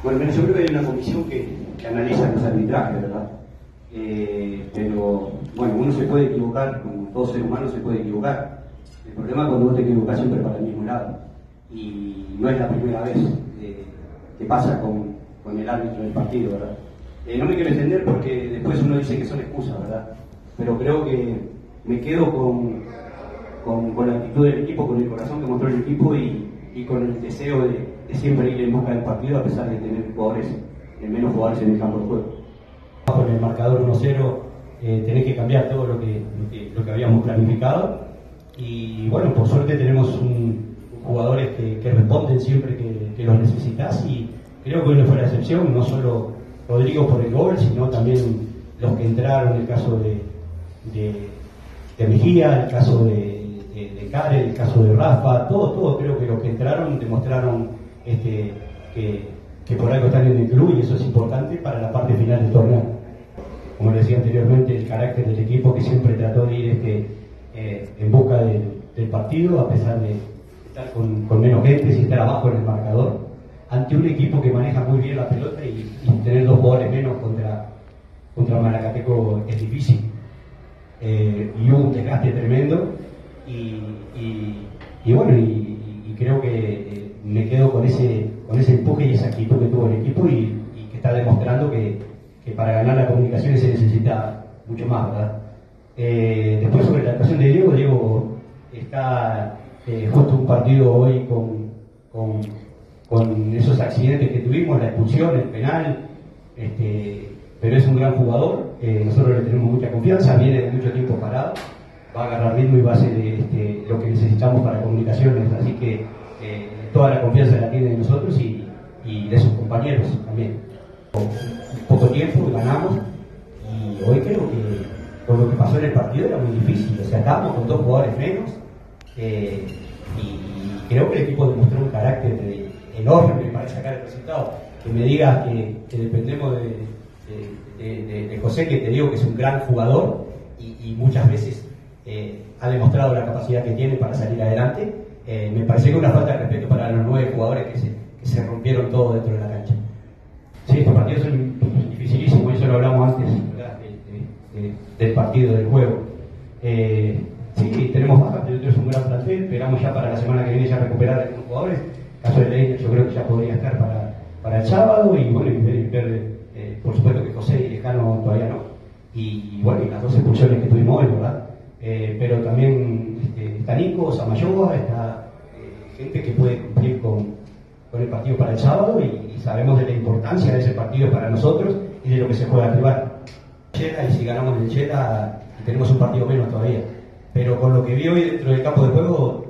Bueno, mira, yo creo que hay una comisión que analiza los arbitrajes, ¿verdad? Pero, bueno, uno se puede equivocar, como todo ser humano se puede equivocar. El problema es cuando vos te equivocás siempre para el mismo lado. Y no es la primera vez que pasa con el árbitro del partido, ¿verdad? No me quiero extender porque después uno dice que son excusas, ¿verdad? Pero creo que me quedo con la actitud del equipo, con el corazón que mostró el equipo y con el deseo de siempre ir en busca del partido a pesar de tener menos jugadores en el campo de juego. Con el marcador 1-0 tenés que cambiar todo lo que habíamos planificado y bueno, por suerte tenemos jugadores que responden siempre que los necesitas y creo que hoy no fue la excepción, no solo Rodrigo por el gol, sino también los que entraron, el caso de Mejía, el caso de Care, el caso de Rafa, todos creo que los que entraron demostraron que por algo están en el club y eso es importante para la parte final del torneo. Como les decía anteriormente, el carácter del equipo que siempre trató de ir en busca del partido, a pesar de estar con menos gente, y estar abajo en el marcador, ante un equipo que maneja muy bien la pelota y tener dos jugadores menos contra Malacateco es difícil. Y hubo un desgaste tremendo y bueno, y creo que me quedo con ese empuje y esa actitud que tuvo el equipo y que está demostrando que para ganar la comunicación se necesita mucho más, ¿verdad? Después sobre la actuación de Diego está justo un partido hoy con esos accidentes que tuvimos, la expulsión, el penal, pero es un gran jugador, nosotros le tenemos mucha confianza, viene de mucho tiempo parado, va a agarrar ritmo y va a ser lo que necesitamos para comunicaciones, así que toda la confianza la tiene de nosotros y de sus compañeros también. Poco tiempo ganamos y hoy creo que por lo que pasó en el partido era muy difícil, o sea, estábamos con dos jugadores menos y creo que el equipo demostró un carácter enorme para sacar el resultado. Que me digas que dependemos de José, que te digo que es un gran jugador y muchas veces ha demostrado la capacidad que tiene para salir adelante, me parece que es una falta de respeto para los 9 jugadores que se rompieron todos dentro de la cancha. Sí, estos partidos son dificilísimos, eso lo hablamos antes, ¿verdad? Del partido, del juego. Sí, tenemos bajas, pero es un gran plantel, esperamos ya para la semana que viene ya recuperar a algunos jugadores. El caso de Leiner yo creo que ya podría estar para el sábado y bueno, por supuesto que José y Lejano todavía no. Y bueno, y las 2 expulsiones que tuvimos hoy, ¿verdad? Pero también está Nico, Samayoa, está gente que puede cumplir con el partido para el sábado y sabemos de la importancia de ese partido para nosotros y de lo que se juega al rival. Y si ganamos en el Chela tenemos un partido menos todavía, pero con lo que vi hoy dentro del campo de juego